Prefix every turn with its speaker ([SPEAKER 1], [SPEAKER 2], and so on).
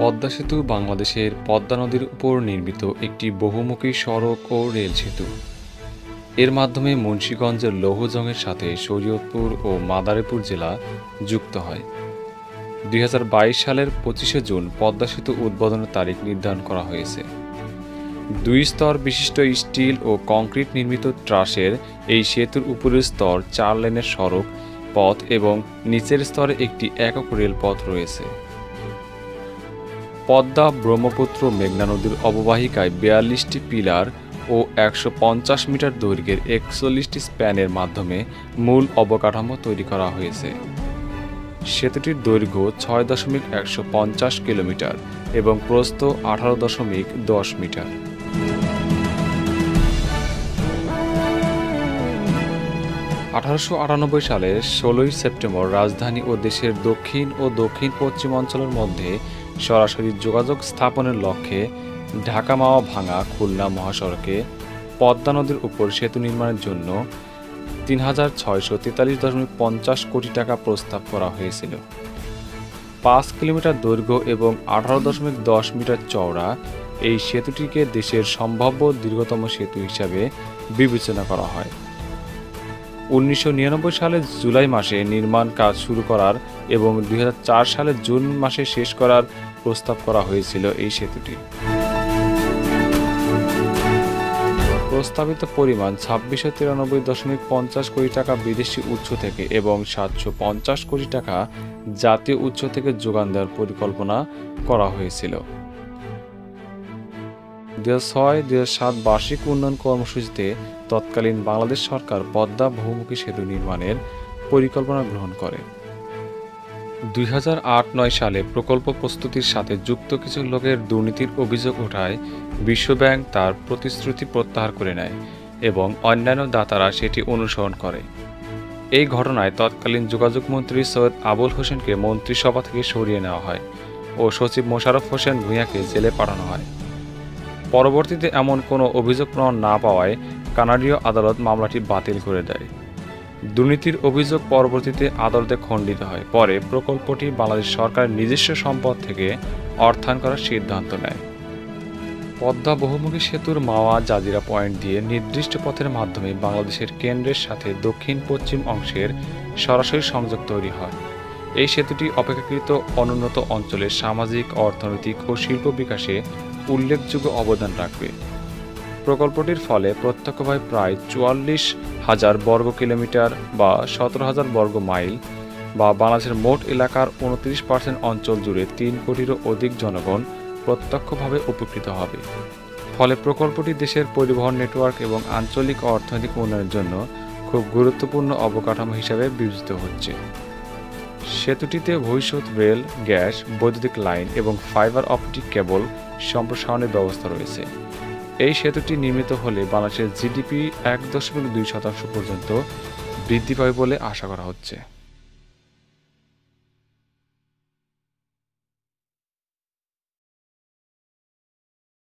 [SPEAKER 1] পদ্মা সেতু বাংলাদেশের পদ্মা নদীর উপর নির্মিত একটি বহুমুখী সড়ক ও রেল সেতু। এর মাধ্যমে মুন্সিগঞ্জের লৌহজংয়ের সাথে শরীয়তপুর ও মাদারীপুর জেলা যুক্ত হয়। 2022 সালের 25শে জুন পদ্মা সেতু উদ্বোধনের তারিখ নির্ধারণ করা হয়েছে। 2 স্তর বিশিষ্ট স্টিল ও কংক্রিট নির্মিত ট্রাসের এই সেতুর উপরের স্তর 4 লেনের সড়ক পথ এবং নিচের স্তরে একটি একক রেলপথ রয়েছে। পদ্মা, ব্রহ্মপুত্র, মেঘনা নদীর অববাহিকায় 42টি পিলার ও 150 মিটার দৈর্ঘ্যের 41টি স্প্যানের মাধ্যমে মূল অবকাঠামো তৈরি করা হয়েছে। সেতুটির দৈর্ঘ্য 6.150 কিলোমিটার এবং প্রস্থ 18.10 মিটার। সালে 16 সেপ্টেম্বর রাজধানী ও দেশের দক্ষিণ ও দক্ষিণ পশ্চিম অঞ্চলের মধ্যে সরাসরি যোগাযোগ স্থাপনের লক্ষ্যে ঢাকা-মাওয়া-ভাঙ্গা খুলনা মহাসড়কে পদ্মা নদীর উপর সেতু নির্মাণের জন্য 3,643.50 কোটি টাকা প্রস্তাব করা হয়েছিল। 5 কিলোমিটার দৈর্ঘ্য এবং 18.10 মিটার চওড়া এই সেতুটিকে দেশের সম্ভাব্য দীর্ঘতম সেতু হিসাবে বিবেচনা করা হয়। 1999 সালের জুলাই মাসে নির্মাণ কাজ শুরু করার এবং 2004 সালের জুন মাসে শেষ করার প্রস্তাব করা হয়েছিল এই সেতুটি। প্রস্তাবিত পরিমাণ 2693.50 কোটি টাকা বিদেশি উৎস থেকে এবং 750 কোটি টাকা জাতীয় উৎস থেকে যোগান দেওয়ার পরিকল্পনা করা হয়েছিল। 2006-2007 বার্ষিক উন্নয়ন কর্মসূচিতে তৎকালীন বাংলাদেশ সরকার পদ্মা বহুমুখী সেতু নির্মাণের পরিকল্পনা গ্রহণ করে। 2008-09 সালে প্রকল্প প্রস্তুতির সাথে যুক্ত কিছু লোকের দুর্নীতির অভিযোগ ওঠায় বিশ্বব্যাংক তার প্রতিশ্রুতি প্রত্যাহার করে নেয় এবং অন্যান্য দাতারা সেটি অনুসরণ করে। এই ঘটনায় তৎকালীন যোগাযোগ মন্ত্রী সৈয়দ আবুল হোসেনকে মন্ত্রিসভা থেকে সরিয়ে নেওয়া হয় ও সচিব মোশাররফ হোসেন ভূঁইয়াকে জেলে পাঠানো হয়। পরবর্তীতে এমন কোনো অভিযোগ প্রমাণ না পাওয়ায় কানাডীয় আদালত মামলাটি বাতিল করে দেয়। দুর্নীতির অভিযোগ পরবর্তীতে আদালতে খণ্ডিত হয়। পরে প্রকল্পটি বাংলাদেশ সরকারের নিজস্ব সম্পদ থেকে অর্থায়ন করার সিদ্ধান্ত নেয়। পদ্মা বহুমুখী সেতুর মাওয়া জাজিরা পয়েন্ট দিয়ে নির্দিষ্ট পথের মাধ্যমে বাংলাদেশের কেন্দ্রের সাথে দক্ষিণ পশ্চিম অংশের সরাসরি সংযোগ তৈরি হয়। এই সেতুটি অপেক্ষাকৃত অনুন্নত অঞ্চলের সামাজিক, অর্থনৈতিক ও শিল্প বিকাশে উল্লেখযোগ্য অবদান রাখবে। প্রকল্পটির ফলে প্রত্যক্ষভাবে প্রায় 44,000 বর্গ কিলোমিটার বা 17,000 বর্গ মাইল বা বাংলাদেশের মোট এলাকার 29% অঞ্চল জুড়ে 3 কোটিরও অধিক জনগণ প্রত্যক্ষভাবে উপকৃত হবে। ফলে প্রকল্পটি দেশের পরিবহন নেটওয়ার্ক এবং আঞ্চলিক অর্থনৈতিক উন্নয়নের জন্য খুব গুরুত্বপূর্ণ অবকাঠামো হিসাবে বিবেচিত হচ্ছে। সেতুটিতে ভবিষ্যৎ রেল, গ্যাস, বৈদ্যুতিক লাইন এবং ফাইবার অপটিক কেবল সম্প্রসারণের ব্যবস্থা রয়েছে। এই সেতুটি নির্মিত হলে বাংলাদেশের জিডিপি 1.2% পর্যন্ত বৃদ্ধি পাবে বলে আশা করা হচ্ছে।